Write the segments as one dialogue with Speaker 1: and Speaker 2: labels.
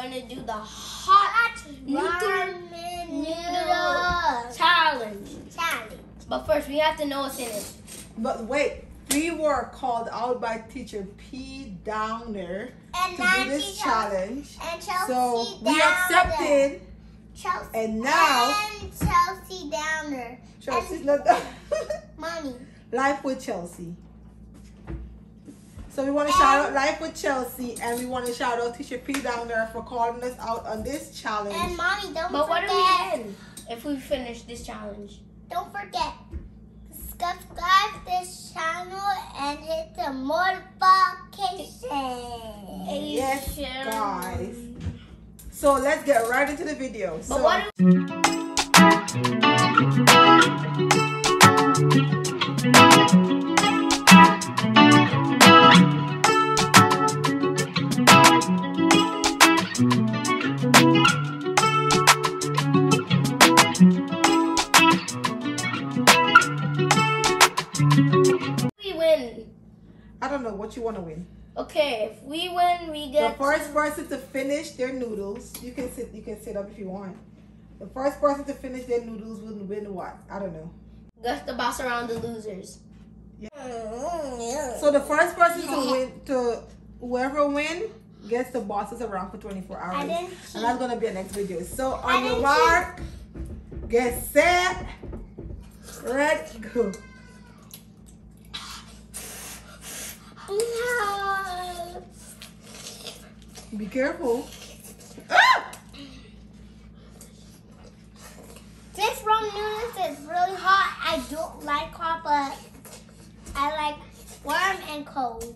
Speaker 1: going to do the hot ramen noodle challenge. But first, we have to know what's in it.
Speaker 2: But wait, we were called out by teacher P. Downer to do this challenge.
Speaker 3: And Chelsea
Speaker 2: so we
Speaker 3: Downer.
Speaker 2: accepted.
Speaker 3: Chelsea.
Speaker 2: And now
Speaker 3: And Chelsea Downer.
Speaker 2: Chelsea's not done.
Speaker 3: Mommy.
Speaker 2: Life with Chelsea. So we want to shout out Life with Chelsea, and we want to shout out teacher P. Downer for calling us out on this challenge.
Speaker 3: And Mommy, don't
Speaker 1: But what
Speaker 3: forget.
Speaker 1: do we win if we finish this challenge?
Speaker 3: Don't forget. Subscribe this channel and hit the notification.
Speaker 2: Yes, guys. So let's get right into the video.
Speaker 1: But what we win?
Speaker 2: I don't know what you want to win.
Speaker 1: Okay, if we win, we
Speaker 2: The
Speaker 1: get
Speaker 2: first person to finish their noodles, you can sit up if you want. The first person to finish their noodles will win what? I don't know.
Speaker 1: Gus the boss around the losers.
Speaker 2: So the first person to win, whoever win, gets the bosses around for 24 hours. And that's gonna be our next video. So on your mark, get set, ready, go.
Speaker 3: No.
Speaker 2: Be careful. Ah!
Speaker 3: This ramen noodles is really hot. I don't like hot, but I like warm and cold.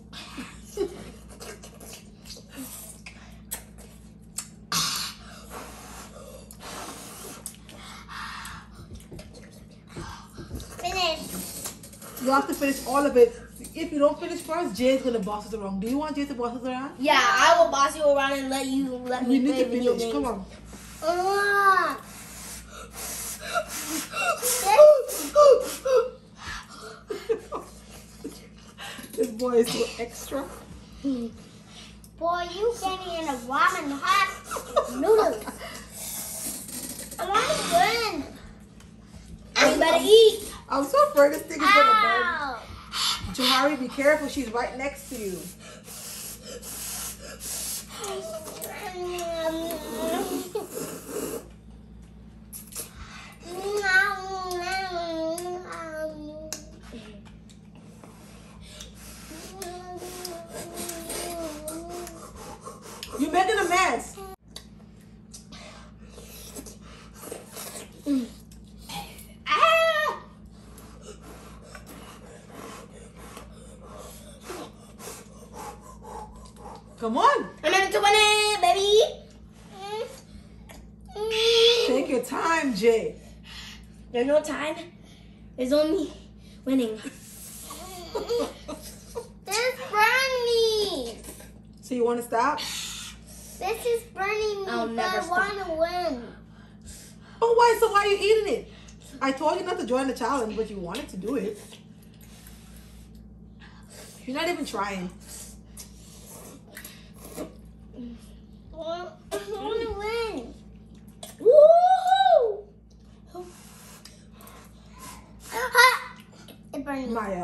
Speaker 3: Finish.
Speaker 2: You have to finish all of it. If you don't finish first, Jay's gonna boss us around. Do you want Jay to boss us around?
Speaker 1: Yeah, I will boss you around and let me
Speaker 2: You need
Speaker 1: play
Speaker 2: to
Speaker 1: video
Speaker 2: finish.
Speaker 1: games.
Speaker 2: Come on. This boy is so extra.
Speaker 3: Boy, you getting in a ramen hot noodles. I want to win.
Speaker 1: You better eat.
Speaker 2: I'm so afraid this thing is gonna burn.
Speaker 3: Ow.
Speaker 2: Johari, be careful. She's right next to you. You're making a mess. Come on.
Speaker 1: I'm in to win it, baby.
Speaker 2: Take your time, Jay.
Speaker 1: There's no time. There's only winning.
Speaker 3: This burning me.
Speaker 2: So you want to stop?
Speaker 3: This is burning me,
Speaker 1: I'll
Speaker 3: but
Speaker 1: never
Speaker 3: I
Speaker 1: stop.
Speaker 3: want to win.
Speaker 2: But why? So why are you eating it? I told you not to join the challenge, but you wanted to do it. You're not even trying.
Speaker 3: I want to win.
Speaker 1: Woohoo!
Speaker 3: It burned me.
Speaker 2: Maya.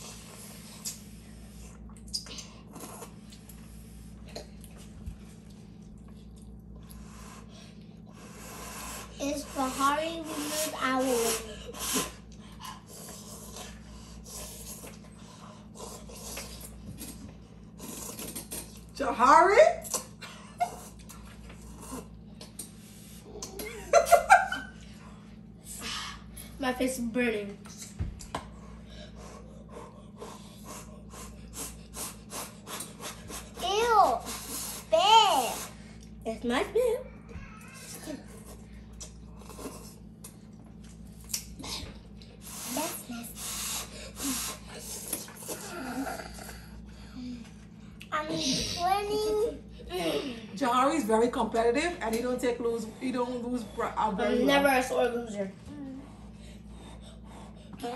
Speaker 3: It's for Hari, we lose our win.
Speaker 2: Johari?
Speaker 1: My face is burning.
Speaker 3: Ew. Bad.
Speaker 1: It's my spit.
Speaker 3: That's nasty. I'm winning.
Speaker 2: Johari's very competitive, and he don't lose very
Speaker 1: I'm
Speaker 2: well.
Speaker 1: never a sore loser.
Speaker 3: Yeah.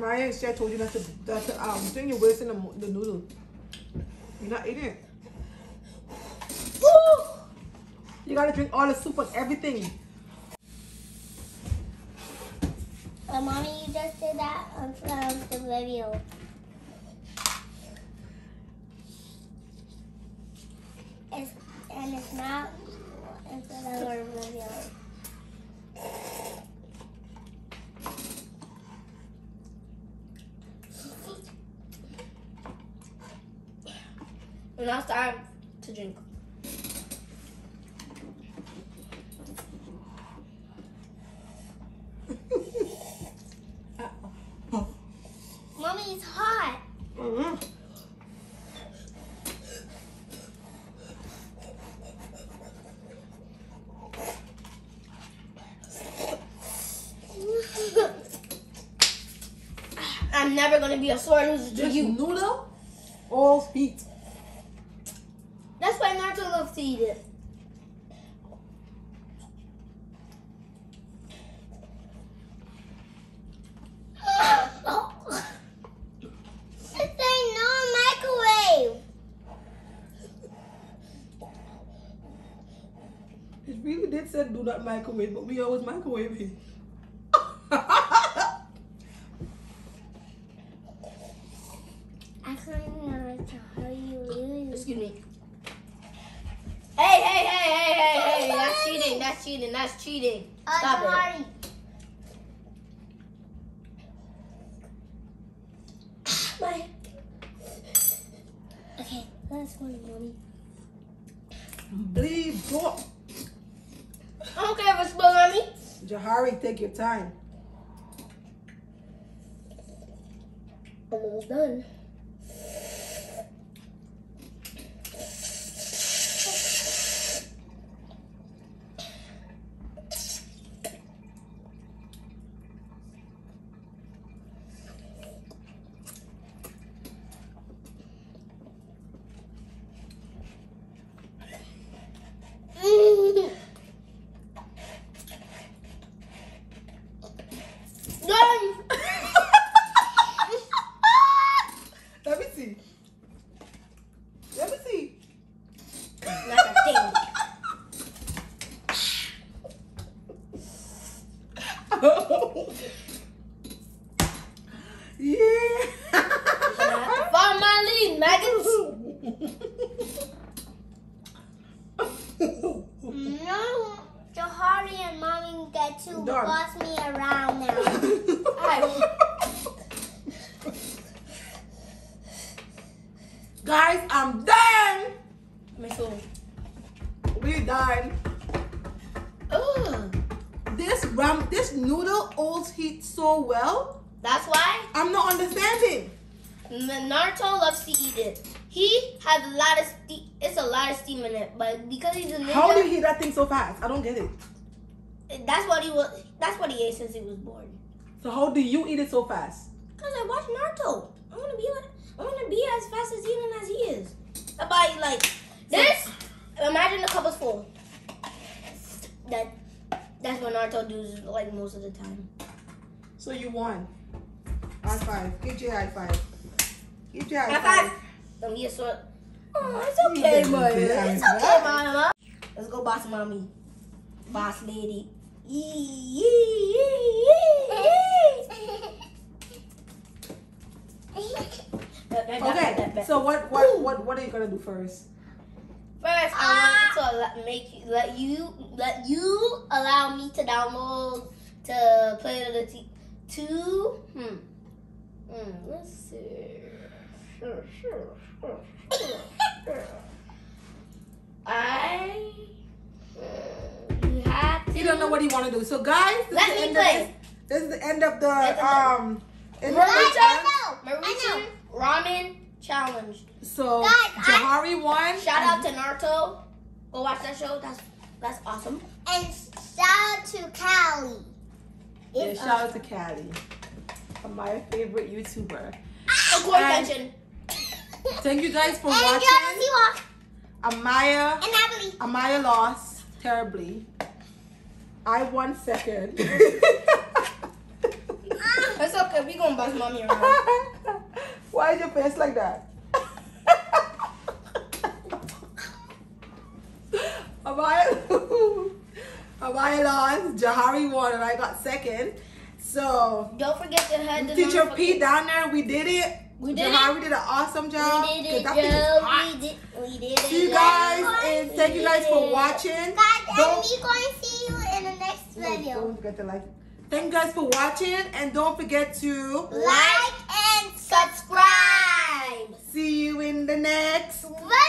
Speaker 2: Amaya, she told you that's the thing you're wasting the noodle. You're not eating it. Woo! You gotta drink all the soup and everything.
Speaker 3: Mommy, you just did that on the video. It's not another video.
Speaker 1: And now it's time to drink.
Speaker 3: Mommy, it's hot.
Speaker 2: Mm-hmm.
Speaker 1: I'm never gonna be a sore loser to
Speaker 2: Just
Speaker 1: you.
Speaker 2: noodle, all heat.
Speaker 1: That's why Naruto loves to eat it.
Speaker 3: It's saying no microwave.
Speaker 2: It really did say do not microwave, but we always microwave it.
Speaker 3: I can't know how you lose.
Speaker 1: Excuse me. Hey. That's cheating. That's cheating. That's cheating. Stop it.
Speaker 3: Sorry.
Speaker 1: My.
Speaker 3: Okay, last one, Mommy.
Speaker 2: Please go.
Speaker 1: I don't care if it's spilled on me.
Speaker 2: Jahari, take your time.
Speaker 1: I'm almost done.
Speaker 2: Let me see. Let me see.
Speaker 1: Not a thing.
Speaker 2: Yeah.
Speaker 1: I'm gonna have to follow my lead, maggots.
Speaker 3: No, Jahari and Mommy get to
Speaker 2: Done.
Speaker 3: boss me around now.
Speaker 2: Guys, I'm done.
Speaker 1: Me too.
Speaker 2: We done.
Speaker 1: Ugh.
Speaker 2: This noodle holds heat so well.
Speaker 1: That's why
Speaker 2: I'm not understanding.
Speaker 1: Naruto loves to eat it. He has a lot of steam. It's a lot of steam in it, but because he's a ninja,
Speaker 2: How do you heat that thing so fast? I don't get it.
Speaker 1: that's what he was. That's what he ate since he was born.
Speaker 2: So how do you eat it so fast?
Speaker 1: Cause I watch Naruto. I want to be as fast as eating as he is. About like this. Imagine the cup is full. That's what Naruto does like most of the time.
Speaker 2: So you won. High five. Give Jay high five. Give Jay high
Speaker 1: High
Speaker 2: five.
Speaker 1: five. Don't be a sort. Oh, it's okay, mama. It's okay, mama. Let's go, boss mommy. Boss lady.
Speaker 2: Okay. So what are you gonna do first?
Speaker 1: First, I want to let you allow me to download to play the two. Let's see. Sure. You have to.
Speaker 2: You don't know what you want to do. So guys,
Speaker 1: Let me play.
Speaker 2: This is the end of the
Speaker 3: I know.
Speaker 1: Ramen challenge.
Speaker 2: So
Speaker 3: Guys,
Speaker 2: Jahari won.
Speaker 1: Shout out to Naruto. Go watch that show. That's awesome.
Speaker 3: And shout out to Callie.
Speaker 2: Yeah, shout out to Callie, my favorite YouTuber.
Speaker 1: So core attention.
Speaker 2: Thank you guys for
Speaker 3: And
Speaker 2: watching.
Speaker 3: Siwa.
Speaker 2: Amaya
Speaker 3: And Natalie.
Speaker 2: Amaya lost terribly. I won second.
Speaker 1: It's okay. Like, we gonna boss mommy around.
Speaker 2: Why is your face like that? Amaya lost, Jahari won, and I got second. So
Speaker 1: don't forget to head the
Speaker 2: Teacher P down there, we did it.
Speaker 1: We did
Speaker 2: Jahari
Speaker 1: it.
Speaker 2: did an awesome job.
Speaker 1: We did it,
Speaker 2: That thing is hot.
Speaker 1: We did it.
Speaker 2: See you guys, and thank you guys for watching.
Speaker 3: Guys, and we're going to see you in the next video.
Speaker 2: Don't forget to like. Thank you guys for watching, and don't forget to
Speaker 3: like and subscribe.
Speaker 2: see you in the next
Speaker 3: Video.